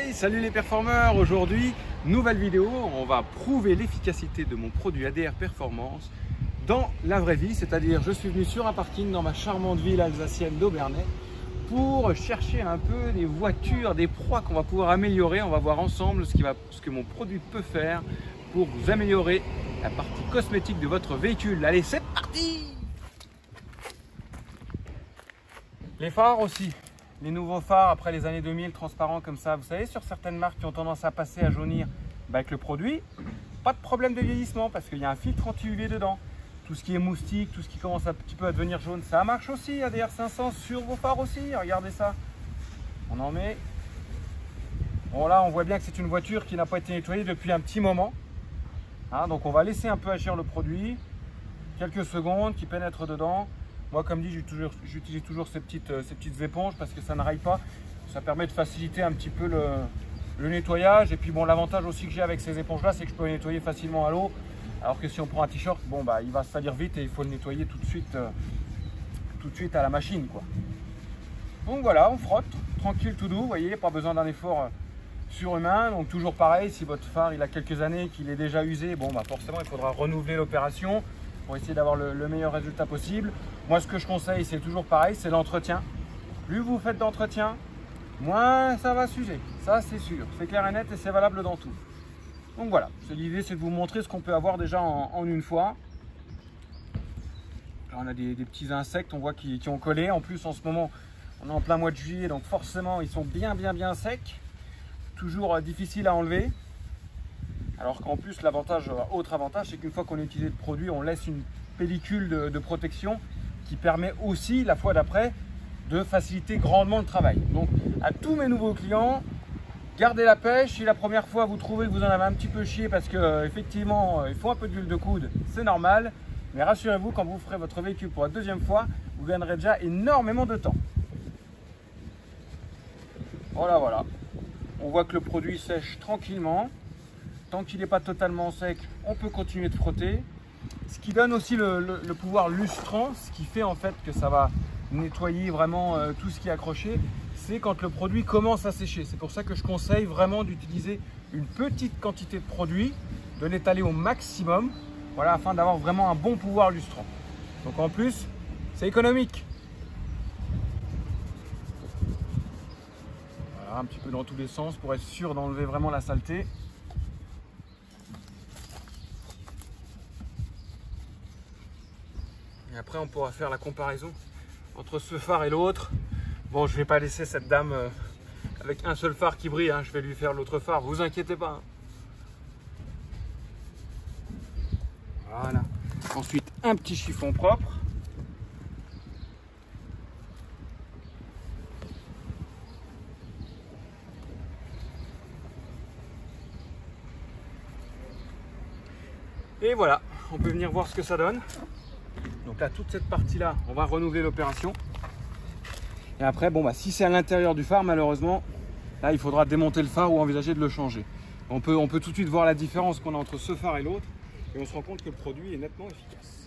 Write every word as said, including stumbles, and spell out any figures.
Hey, salut les performeurs. Aujourd'hui, nouvelle vidéo, on va prouver l'efficacité de mon produit A D R Performance dans la vraie vie, c'est-à-dire je suis venu sur un parking dans ma charmante ville alsacienne d'Obernai pour chercher un peu des voitures, des proies qu'on va pouvoir améliorer. On va voir ensemble ce, qui va, ce que mon produit peut faire pour vous améliorer la partie cosmétique de votre véhicule. Allez, c'est parti! Les phares aussi. Les nouveaux phares après les années deux mille, transparents comme ça. Vous savez, sur certaines marques qui ont tendance à passer à jaunir, bah avec le produit, pas de problème de vieillissement parce qu'il y a un filtre anti-U V dedans. Tout ce qui est moustique, tout ce qui commence un petit peu à devenir jaune, ça marche aussi. A D R cinq cents sur vos phares aussi. Regardez ça. On en met. Bon, là, on voit bien que c'est une voiture qui n'a pas été nettoyée depuis un petit moment. Hein, donc, on va laisser un peu agir le produit. Quelques secondes qui pénètrent dedans. Moi, comme dit, j'utilise toujours, toujours ces, petites, ces petites éponges parce que ça ne raille pas. Ça permet de faciliter un petit peu le, le nettoyage. Et puis, bon, l'avantage aussi que j'ai avec ces éponges-là, c'est que je peux les nettoyer facilement à l'eau. Alors que si on prend un t-shirt, bon, bah, il va se salir vite et il faut le nettoyer tout de suite, euh, tout de suite à la machine, quoi. Donc voilà, on frotte, tranquille, tout doux. Vous voyez, pas besoin d'un effort euh, surhumain. Donc toujours pareil, si votre phare il a quelques années, qu'il est déjà usé, bon, bah, forcément, il faudra renouveler l'opération pour essayer d'avoir le, le meilleur résultat possible. Moi, ce que je conseille, c'est toujours pareil, c'est l'entretien. Plus vous faites d'entretien, moins ça va s'user. Ça, c'est sûr. C'est clair et net et c'est valable dans tout. Donc voilà, l'idée, c'est de vous montrer ce qu'on peut avoir déjà en, en une fois. Là, on a des, des petits insectes, on voit qui, qui ont collé. En plus, en ce moment, on est en plein mois de juillet, donc forcément, ils sont bien, bien, bien secs. Toujours euh, difficile à enlever. Alors qu'en plus, l'avantage, autre avantage, c'est qu'une fois qu'on a utilisé le produit, on laisse une pellicule de, de protection qui permet aussi, la fois d'après, de faciliter grandement le travail. Donc, à tous mes nouveaux clients, gardez la pêche. Si la première fois, vous trouvez que vous en avez un petit peu chié parce qu'effectivement, euh, il faut un peu d'huile de coude, c'est normal. Mais rassurez-vous, quand vous ferez votre véhicule pour la deuxième fois, vous gagnerez déjà énormément de temps. Voilà, voilà. On voit que le produit sèche tranquillement. Tant qu'il n'est pas totalement sec, on peut continuer de frotter. Ce qui donne aussi le, le, le pouvoir lustrant, ce qui fait en fait que ça va nettoyer vraiment euh, tout ce qui est accroché, c'est quand le produit commence à sécher. C'est pour ça que je conseille vraiment d'utiliser une petite quantité de produit, de l'étaler au maximum, voilà, afin d'avoir vraiment un bon pouvoir lustrant. Donc en plus, c'est économique. Voilà, un petit peu dans tous les sens pour être sûr d'enlever vraiment la saleté. Et après, on pourra faire la comparaison entre ce phare et l'autre. Bon, je ne vais pas laisser cette dame euh, avec un seul phare qui brille. Hein. Je vais lui faire l'autre phare. Vous inquiétez pas. Voilà. Ensuite, un petit chiffon propre. Et voilà, on peut venir voir ce que ça donne. Donc là, toute cette partie-là, on va renouveler l'opération. Et après, bon, bah, si c'est à l'intérieur du phare, malheureusement, là, il faudra démonter le phare ou envisager de le changer. On peut, on peut tout de suite voir la différence qu'on a entre ce phare et l'autre. Et on se rend compte que le produit est nettement efficace.